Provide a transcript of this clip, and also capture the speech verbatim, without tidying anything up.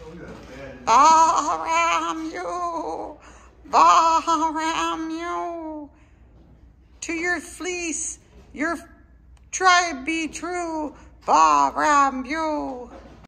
Bahram you, Bahram you. To your fleece, your tribe be true, Bahram you.